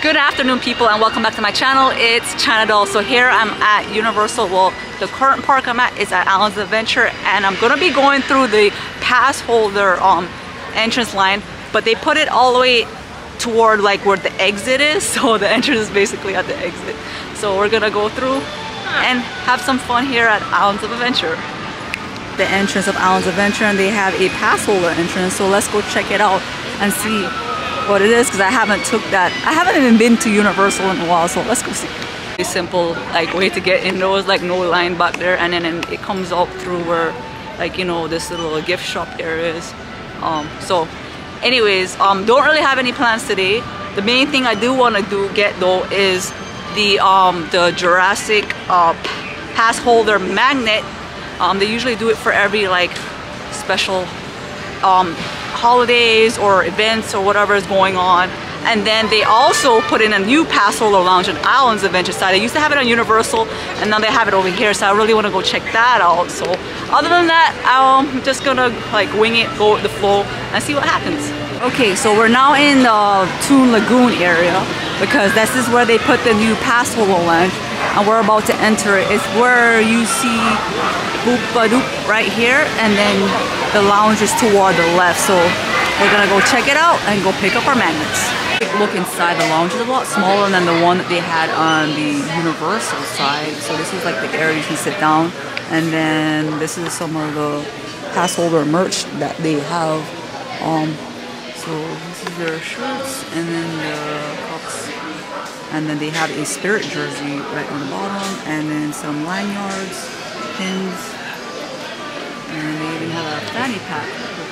Good afternoon, people, and welcome back to my channel. It's China Doll. So here I'm at Universal. Well, the current park I'm at is at Islands of Adventure, and I'm gonna be going through the pass holder entrance line, but they put it all the way toward like where the exit is, so the entrance is basically at the exit. So we're gonna go through and have some fun here at Islands of Adventure. The entrance of Islands of Adventure, and they have a pass holder entrance, so let's go check it out and see what it is, because I haven't even been to Universal in a while, so let's go see. A simple like way to get in. There was like no line back there, and then it comes up through where, like, you know, this little gift shop area is. So anyways, don't really have any plans today. The main thing I do want to get though is the Jurassic pass holder magnet. They usually do it for every like special holidays or events or whatever is going on. And then they also put in a new pass holder lounge on Islands Adventure side. They used to have it on Universal, and now they have it over here, so I really want to go check that out. So other than that, I'm just gonna like wing it, go with the flow, and see what happens. Okay, so we're now in the Toon Lagoon area, because this is where they put the new pass holder lounge, and we're about to enter it. It's where you see Boop Ba Doop right here, and then the lounge is toward the left. So we're gonna go check it out and go pick up our magnets. Take a look inside. The lounge is a lot smaller than the one that they had on the Universal side. So this is like the area you can sit down, and then this is some of the pass holder merch that they have. So this is their shirts, and then the cups, and then they have a Spirit jersey right on the bottom, and then some lanyards, pins, and they even have a fanny pack.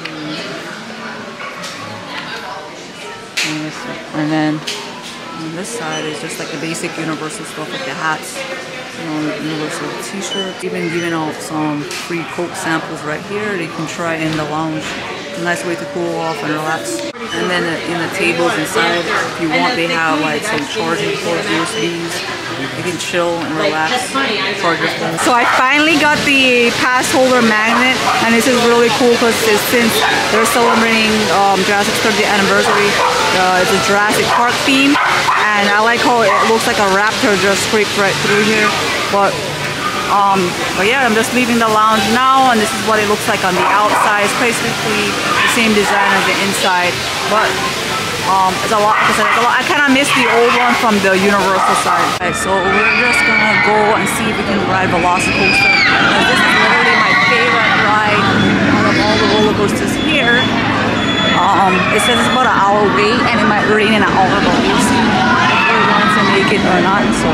And then on this side is just like the basic Universal stuff, like the hats, you know, Universal t-shirts. Even giving out some free Coke samples right here. They can try in the lounge. A nice way to cool off and relax. And then in the tables inside, if you want, they have like some charging ports, USBs. You can chill and relax. So I finally got the pass holder magnet, and this is really cool because since they're celebrating Jurassic 30th anniversary, it's a Jurassic Park theme, and I like how it looks like a raptor just scraped right through here. But yeah, I'm just leaving the lounge now, and this is what it looks like on the outside. It's basically the same design as the inside, but it's a lot. I kind of miss the old one from the Universal side. Okay, so we're just gonna go and see if we can ride Velosicoaster. This is literally my favorite ride out of all the roller coasters here. It says it's about an hour wait, and it might rain in an hour, but we'll see if we're going to make it or not. So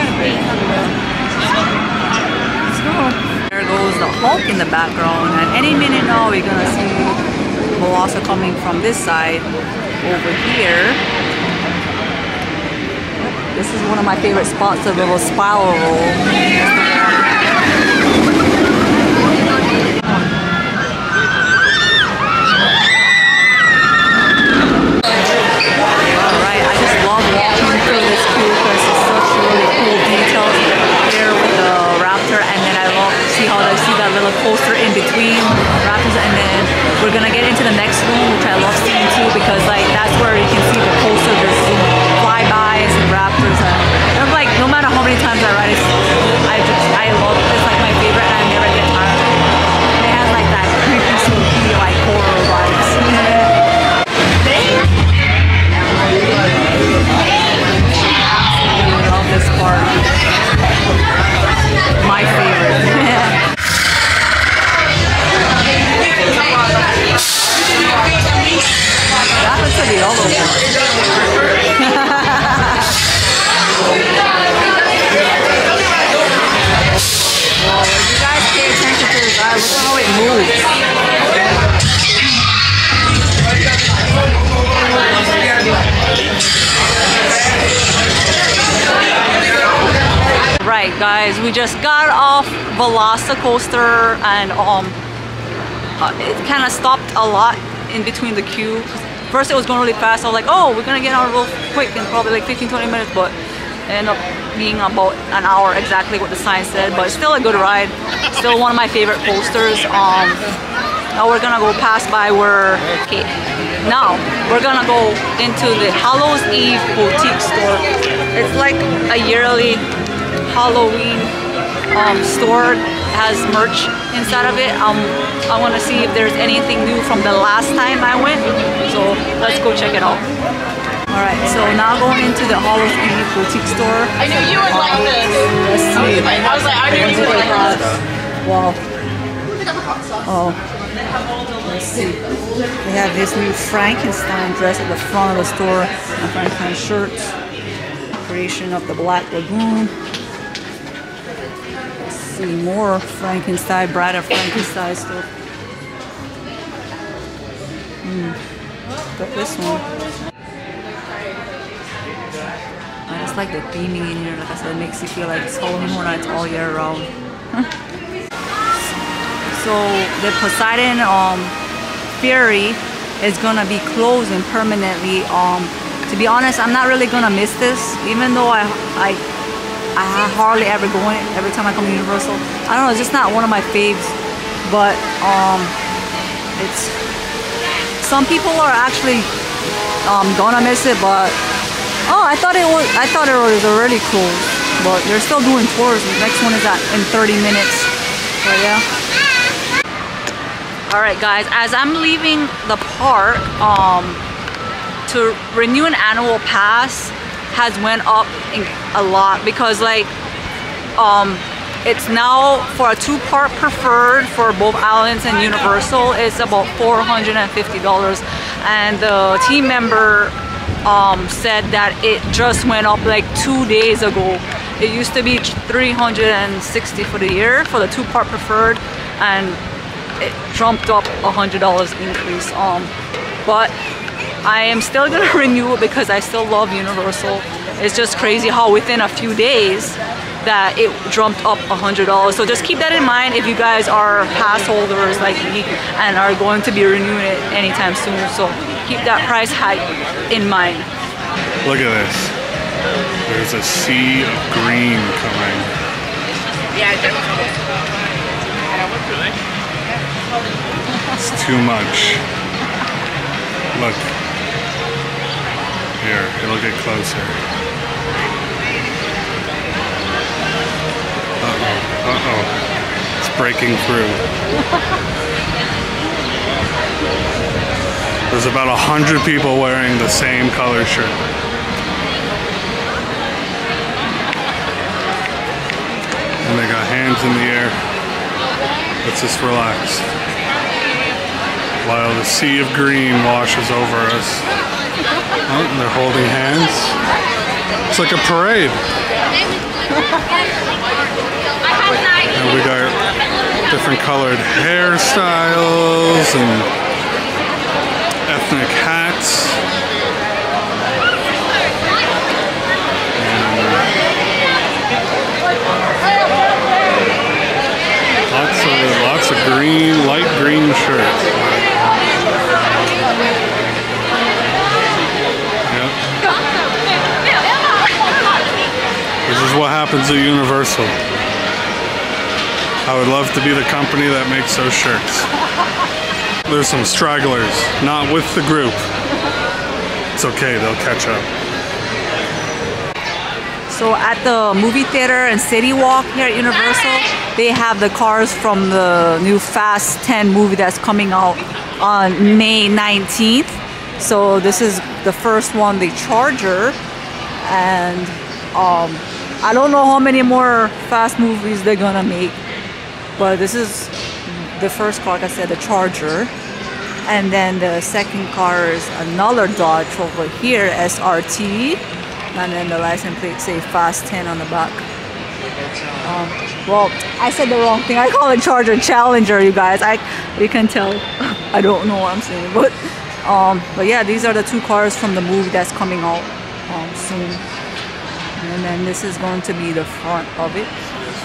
there goes the Hulk in the background, and any minute now we're gonna see Velocicoaster coming from this side over here. This is one of my favorite spots, a little spiral roll. Alright, I just love walking through this queue because it's such really cool details here with the raptor, and then I love to see how I see that little coaster in between raptors. And then we're gonna get into the next room, which I love seeing too, because like that's where you can see the coaster just fly by and see raptors. And like no matter how many times I ride it, I love it. It's like my favorite, and I never get tired of it. And it has like that creepy, spooky, like horror vibes. I love this part. My favorite. That was to the other one. Well, if you guys pay attention to this, look how it moves. Right, guys, we just got off Velosicoaster, and it kind of stopped a lot in between the queue. First it was going really fast. I was like, oh, we're gonna get out real quick in probably like 15-20 minutes, but it ended up being about an hour, exactly what the sign said. But it's still a good ride. Still one of my favorite coasters. Now we're gonna go pass by where, okay, now we're gonna go into the Hallows Eve boutique store. It's like a yearly Halloween store. It has merch inside of it. I wanna see if there's anything new from the last time I went. So let's go check it out. Alright, so now going into the Hallows Eve boutique store. I knew you would like this. Let's see. I was like, I knew you would like this. Wow. Oh. Let's see. They have this new Frankenstein dress at the front of the store. A Frankenstein shirts. Creation of the Black Lagoon. Let's see more Frankenstein, Bride of Frankenstein stuff. Got this one. I just like the theming in here. Like I said, it makes you feel like it's Halloween Horror Nights all year round. So the Poseidon Fury is gonna be closing permanently. To be honest, I'm not really gonna miss this, even though I hardly ever go in it every time I come to Universal. I don't know, it's just not one of my faves. But it's, some people are actually gonna miss it, but oh, I thought it was already closed, but they're still doing tours. The next one is in 30 minutes. But yeah. All right, guys. As I'm leaving the park, to renew an annual pass has went up a lot because like it's now for a 2-part preferred for both Islands and Universal. It's about $450, and the team member said that it just went up like 2 days ago. It used to be $360 for the year for the 2-part preferred, and it jumped up $100 increase. But I am still gonna renew it because I still love Universal. It's just crazy how within a few days that it jumped up $100. So just keep that in mind if you guys are pass holders like me and are going to be renewing it anytime soon. So keep that price hike in mind. Look at this. There's a sea of green coming. Yeah, it's too much. Look. Here, it'll get closer. Uh-oh. It's breaking through. There's about 100 people wearing the same color shirt. And they got hands in the air. Let's just relax. While the sea of green washes over us. Oh, and they're holding hands. It's like a parade. And we got different colored hairstyles and ethnic hats. And lots of green, light green shirts. Yep. This is what happens at Universal. I would love to be the company that makes those shirts. There's some stragglers, not with the group. It's okay, they'll catch up. So at the movie theater and City Walk here at Universal, they have the cars from the new Fast 10 movie that's coming out on May 19th. So this is the first one, the Charger. And I don't know how many more Fast movies they're gonna make. But this is the first car, like I said, the Charger. And then the second car is another Dodge over here, SRT. And then the license plate say Fast 10 on the back. Well, I said the wrong thing. I call it Charger Challenger, you guys. You can tell I don't know what I'm saying. But yeah, these are the two cars from the movie that's coming out soon. And then this is going to be the front of it.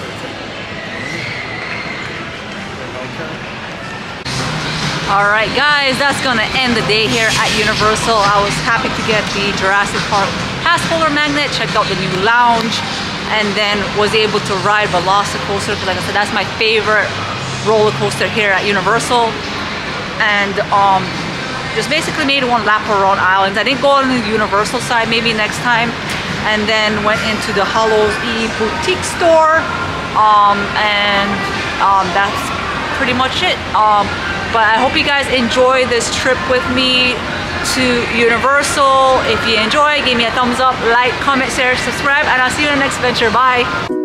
Alright guys, that's gonna end the day here at Universal. I was happy to get the Jurassic Park pass holder magnet, checked out the new lounge, and then was able to ride Velosicoaster because like I said, that's my favorite roller coaster here at Universal. and just basically made one lap around islands. I didn't go on the Universal side, maybe next time. And then went into the Hallows E boutique store, and that's pretty much it. But I hope you guys enjoy this trip with me to Universal. If you enjoy, give me a thumbs up, like, comment, share, subscribe, and I'll see you in the next venture. Bye.